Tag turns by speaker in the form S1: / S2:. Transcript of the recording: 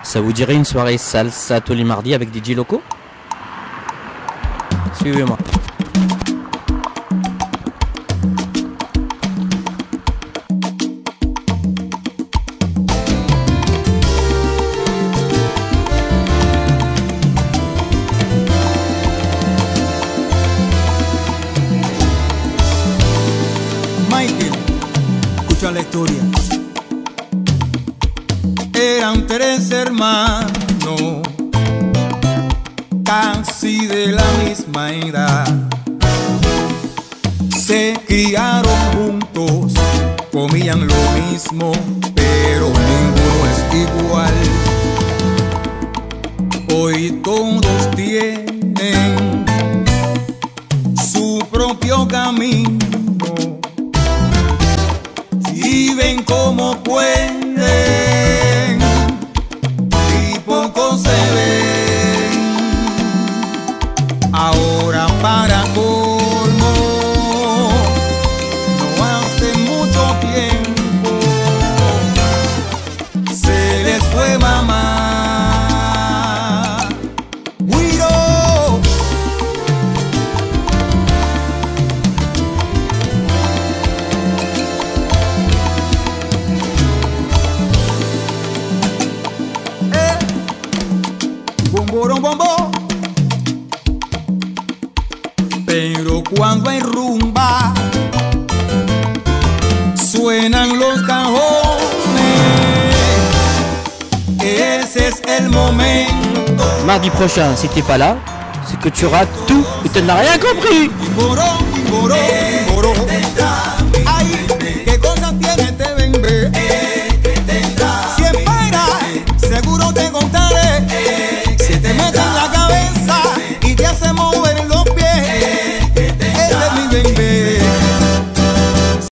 S1: Ça vous dirait une soirée salsa tous les mardis avec DJ locaux? Suivez-moi.
S2: Michael, escucha la historia. Eran 3 hermanos, casi de la misma edad. Se criaron juntos, comían lo mismo, pero ninguno es igual. Hoy todos tienen su propio camino, viven como pueden y poco se ven. Ahora para colmo, no hace mucho tiempo se les fue mamá. Bombo. Pero cuando hay rumba suenan los cajones, ese es el momento.
S1: Mardi prochain, si t'es pas là, c'est que tu rates tout et tu n'as rien compris.